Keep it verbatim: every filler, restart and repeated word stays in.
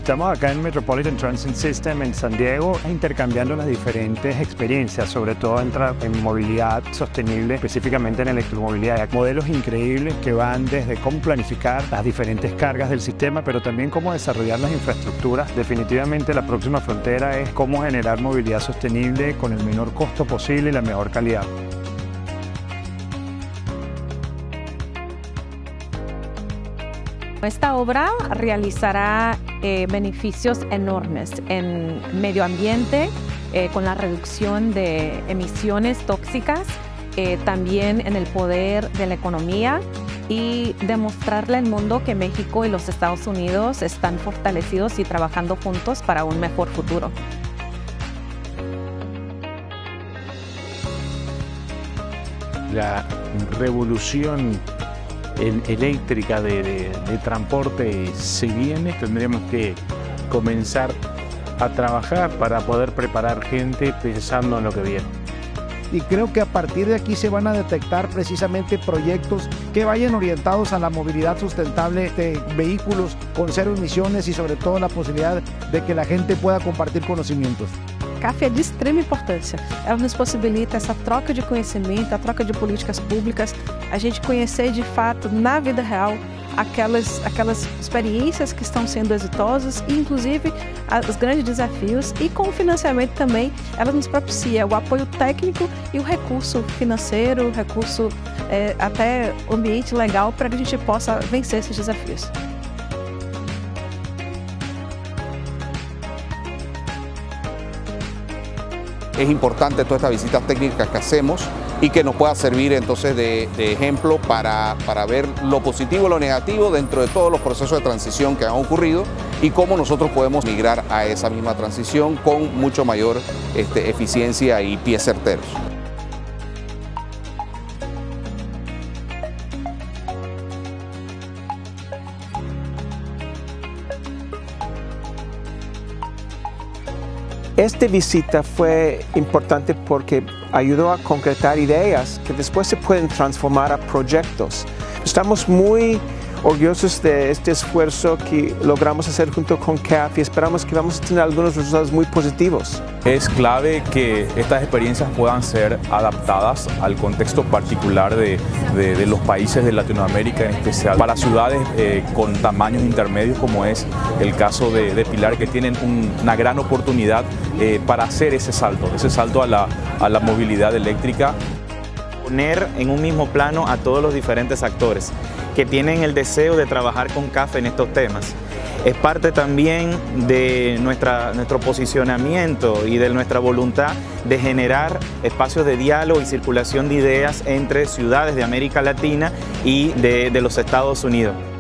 Estamos acá en Metropolitan Transit System en San Diego intercambiando las diferentes experiencias, sobre todo en, en movilidad sostenible, específicamente en electromovilidad. Modelos increíbles que van desde cómo planificar las diferentes cargas del sistema, pero también cómo desarrollar las infraestructuras. Definitivamente la próxima frontera es cómo generar movilidad sostenible con el menor costo posible y la mejor calidad. Esta obra realizará eh, beneficios enormes en medio ambiente, eh, con la reducción de emisiones tóxicas, eh, también en el poder de la economía y demostrarle al mundo que México y los Estados Unidos están fortalecidos y trabajando juntos para un mejor futuro. La revolución eléctrica de, de, de transporte se viene, tendremos que comenzar a trabajar para poder preparar gente pensando en lo que viene. Y creo que a partir de aquí se van a detectar precisamente proyectos que vayan orientados a la movilidad sustentable de vehículos con cero emisiones y sobre todo la posibilidad de que la gente pueda compartir conocimientos. A C A F é de extrema importância. Ela nos possibilita essa troca de conhecimento, a troca de políticas públicas, a gente conhecer de fato, na vida real, aquelas, aquelas experiências que estão sendo exitosas e, inclusive, os grandes desafios. E com o financiamento também, ela nos propicia o apoio técnico e o recurso financeiro, o recurso é, até ambiente legal para que a gente possa vencer esses desafios. Es importante todas estas visitas técnicas que hacemos y que nos pueda servir entonces de, de ejemplo para, para ver lo positivo y lo negativo dentro de todos los procesos de transición que han ocurrido y cómo nosotros podemos migrar a esa misma transición con mucho mayor este, eficiencia y pies certeros. Esta visita fue importante porque ayudó a concretar ideas que después se pueden transformar a proyectos. Estamos muy orgullosos de este esfuerzo que logramos hacer junto con C A F y esperamos que vamos a tener algunos resultados muy positivos. Es clave que estas experiencias puedan ser adaptadas al contexto particular de, de, de los países de Latinoamérica, en especial para ciudades eh, con tamaños intermedios como es el caso de, de Pilar, que tienen un, una gran oportunidad eh, para hacer ese salto, ese salto a la, a la movilidad eléctrica. Poner en un mismo plano a todos los diferentes actores que tienen el deseo de trabajar con C A F en estos temas. Es parte también de nuestra, nuestro posicionamiento y de nuestra voluntad de generar espacios de diálogo y circulación de ideas entre ciudades de América Latina y de, de los Estados Unidos.